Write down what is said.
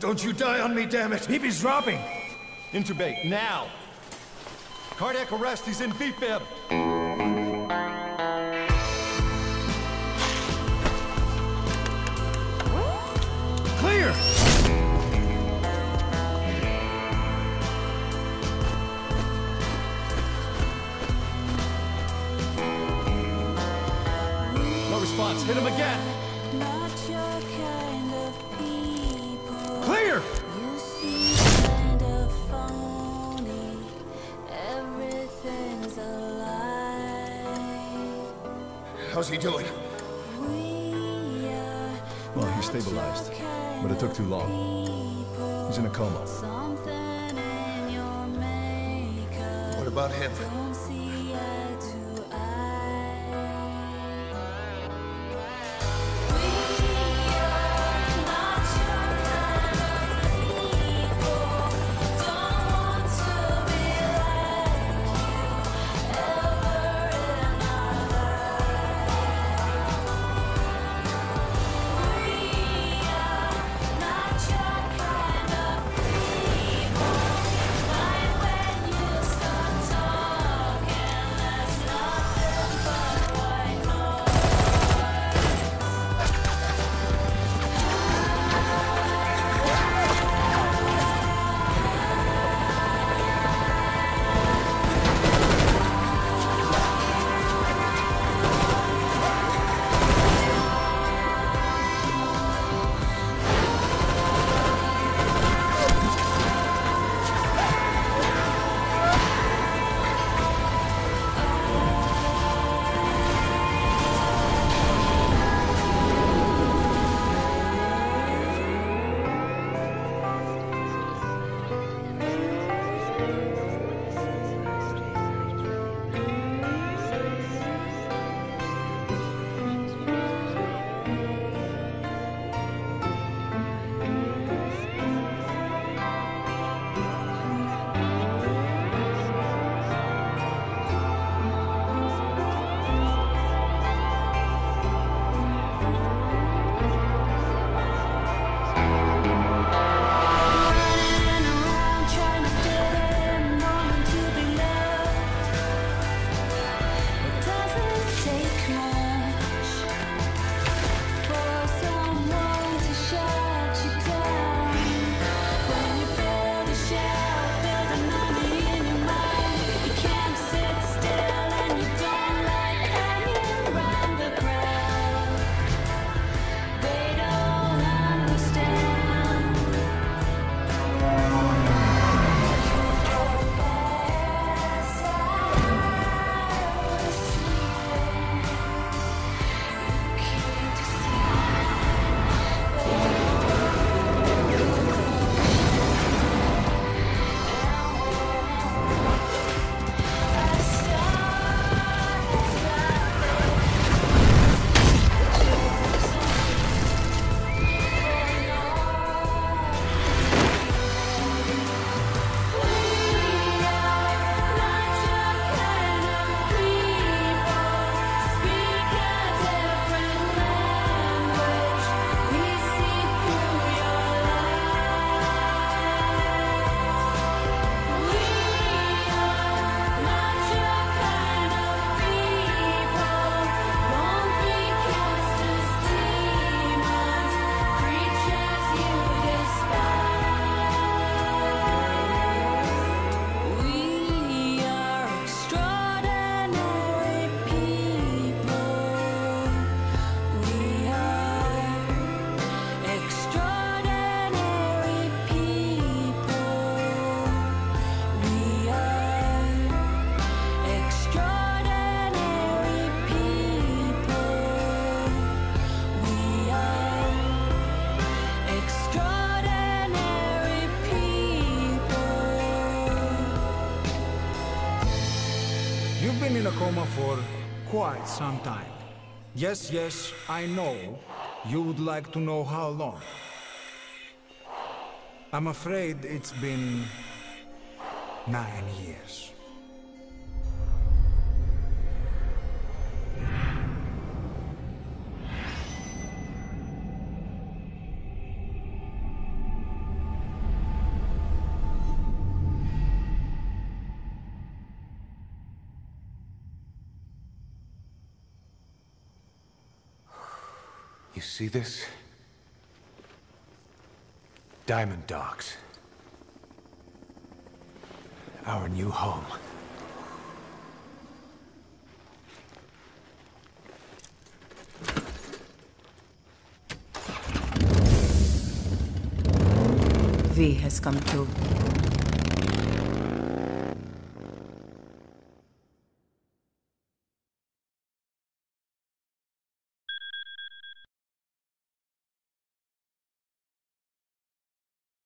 Don't you die on me, damn it! He's dropping! Intubate, now! Cardiac arrest, he's in VFib! Clear! No response, hit him again! Clear! How's he doing? Well, he's stabilized, but it took too long. He's in a coma. What about him? been in a coma for quite some time. Yes, I know. You would like to know how long. I'm afraid it's been 9 years. see this? Diamond Docks. Our new home. V has come through.